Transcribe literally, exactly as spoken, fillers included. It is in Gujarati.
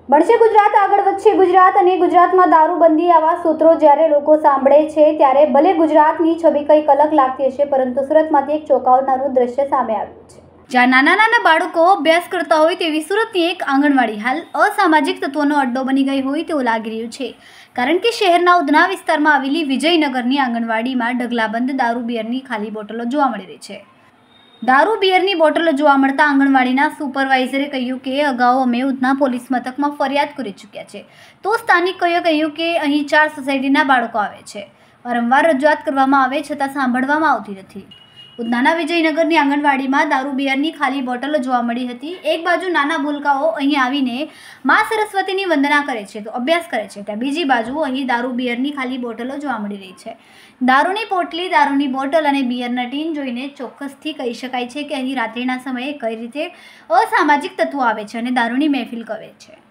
બનશે ગુજરાત આગળ વધશે ગુજરાત અને ગુજરાતમાં દારૂબંધી આવા સૂત્રો જ્યારે લોકો સાંભળે છે ત્યારે ભલે ગુજરાતની છબી કંઈક અલગ લાગતી હશે, પરંતુ સુરતમાંથી એક ચોંકાવનારું દ્રશ્ય સામે આવ્યું છે, જ્યાં નાના નાના બાળકો અભ્યાસ કરતા હોય તેવી સુરતની એક આંગણવાડી હાલ અસામાજિક તત્વોનો અડ્ડો બની ગઈ હોય તેવું લાગી રહ્યું છે. કારણ કે શહેરના ઉધના વિસ્તારમાં આવેલી વિજયનગરની આંગણવાડીમાં ઢગલાબંધ દારૂ બિયરની ખાલી બોટલો જોવા મળી રહી છે. દારૂ બિયરની બોટલો જોવા મળતા આંગણવાડીના સુપરવાઇઝરે કહ્યું કે અગાઉ અમે ઉધના પોલીસ મથકમાં ફરિયાદ કરી ચૂક્યા છે. તો સ્થાનિકોએ કહ્યું કે અહીં ચાર સોસાયટીના બાળકો આવે છે. વારંવાર રજૂઆત કરવામાં આવે છતાં સાંભળવામાં આવતી નથી. ઉધનાના વિજયનગરની આંગણવાડીમાં દારૂ બિયરની ખાલી બોટલો જોવા મળી હતી. એક બાજુ નાના ભૂલકાઓ અહીં આવીને મા સરસ્વતીની વંદના કરે છે, તો અભ્યાસ કરે છે, ત્યાં બીજી બાજુ અહીં દારૂ બિયરની ખાલી બોટલો જોવા મળી રહી છે. દારૂની પોટલી, દારૂની બોટલ અને બિયરના ટીન જોઈને ચોક્કસથી કહી શકાય છે કે અહીં રાત્રિના સમયે કઈ રીતે અસામાજિક તત્વો આવે છે અને દારૂની મહેફિલ કરે છે.